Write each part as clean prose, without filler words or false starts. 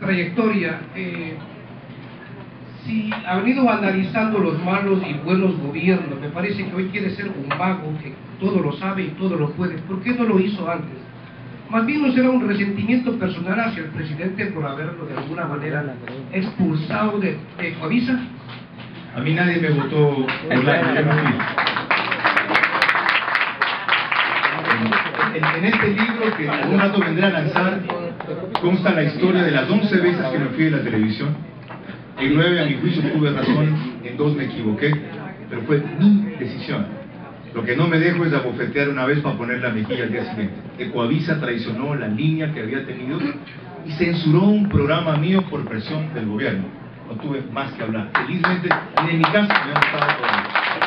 trayectoria, si ha venido analizando los malos y buenos gobiernos, me parece que hoy quiere ser un mago que todo lo sabe y todo lo puede. ¿Por qué no lo hizo antes? Más bien no será un resentimiento personal hacia el presidente por haberlo de alguna manera expulsado de Coavisa. A mí nadie me votó Orlando, yo no fui. En este libro que en un rato vendré a lanzar consta la historia de las 11 veces que me fui de la televisión. En 9 a mi juicio tuve razón, en 2 me equivoqué, pero fue mi decisión. Lo que no me dejo es abofetear una vez para poner la mejilla al día siguiente. Ecoavisa traicionó la línea que había tenido y censuró un programa mío por presión del gobierno. No tuve más que hablar. Felizmente, ni en mi casa me han votado todavía.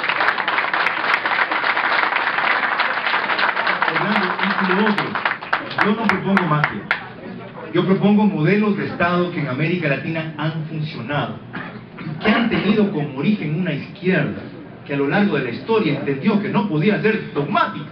Y lo otro, yo no propongo magia. Yo propongo modelos de Estado que en América Latina han funcionado, que han tenido como origen una izquierda que a lo largo de la historia entendió que no podía ser dogmática.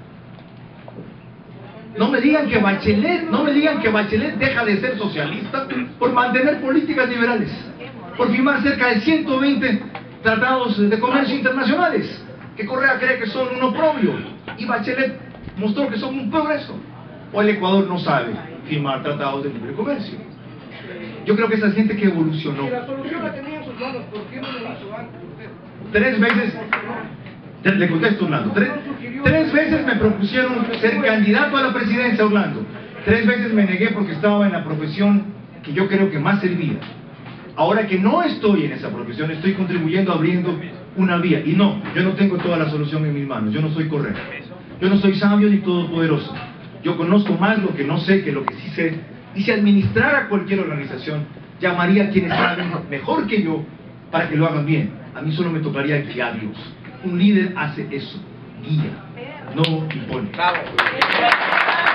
No me digan que Bachelet deja de ser socialista por mantener políticas liberales, por firmar cerca de 120 tratados de comercio internacionales, que Correa cree que son un oprobio, y Bachelet mostró que son un progreso. O el Ecuador no sabe firmar tratados de libre comercio. Yo creo que esa gente que evolucionó. Y la solución la tenía en sus manos, ¿por qué no lo hizo antes usted? 3 veces, le contesto Orlando, 3 veces me propusieron ser candidato a la presidencia, Orlando. 3 veces me negué porque estaba en la profesión que yo creo que más servía. Ahora que no estoy en esa profesión, estoy contribuyendo abriendo una vía. Y no, yo no tengo toda la solución en mis manos, yo no soy Correa. Yo no soy sabio ni todopoderoso. Yo conozco más lo que no sé que lo que sí sé. Y si administrara cualquier organización, llamaría a quienes saben mejor que yo para que lo hagan bien. A mí solo me tocaría guiarlos. Un líder hace eso, guía, no impone.